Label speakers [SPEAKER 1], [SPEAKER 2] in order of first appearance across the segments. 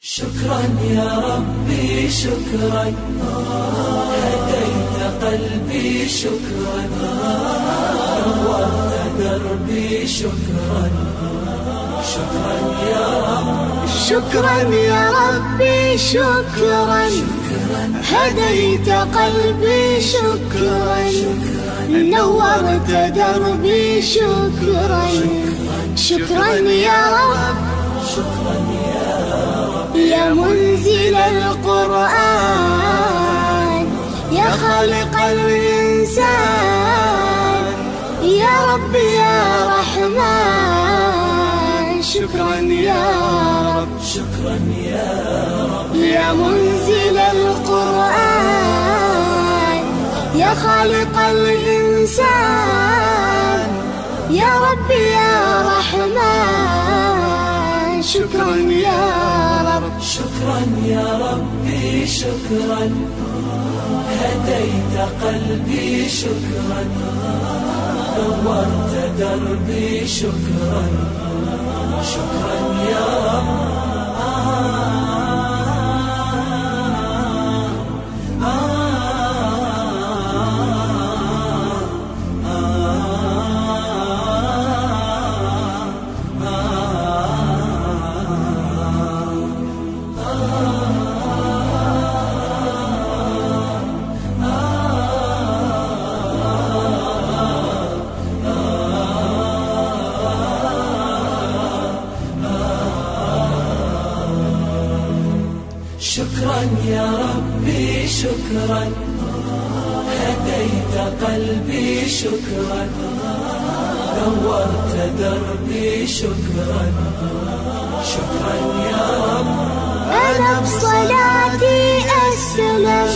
[SPEAKER 1] شكرا يا ربي شكرا، هديت قلبي شكرا، نورت دربي شكرا. شكرا يا رب،
[SPEAKER 2] شكرا يا ربي شكرا، هديت قلبي شكرا، نورت دربي شكرا. شكرا يا رب،
[SPEAKER 1] شكرا يا رب،
[SPEAKER 2] يا منزل القرآن، يا خالق الإنسان، يا رب يا رحمن. شكرا يا رب،
[SPEAKER 1] شكرا يا رب،
[SPEAKER 2] يا منزل القرآن، يا خالق الإنسان، يا رب يا رحمن. شكرا يا رب،
[SPEAKER 1] شكرا يا ربي شكرا، هديت قلبي شكرا، نورت دربي شكرا. شكرا يا رب، شكرا يا ربي شكرا، هديت قلبي شكرا، نورت دربي شكرا. شكرا يا رب،
[SPEAKER 2] أنا بصلاتي أسلم،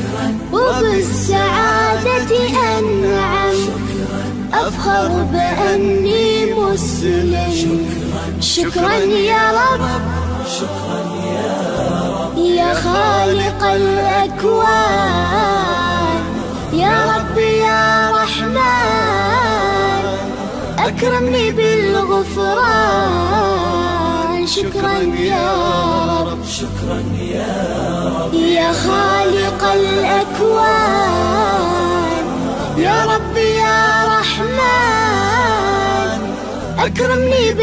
[SPEAKER 2] وبالسعادة أنعم، أفخر بأني مسلم. شكرا يا رب،
[SPEAKER 1] شكرا يا رب،
[SPEAKER 2] يا خالق الأكوان، يا رب يا رحمن، أكرمني بالغفران. شكرا يا رب،
[SPEAKER 1] شكرا يا رب،
[SPEAKER 2] يا خالق الأكوان، يا رب يا رحمن، أكرمني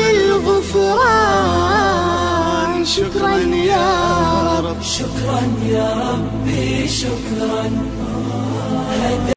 [SPEAKER 2] بالغفران. شكرا يا رب،
[SPEAKER 1] شكرا يا ربي شكرا.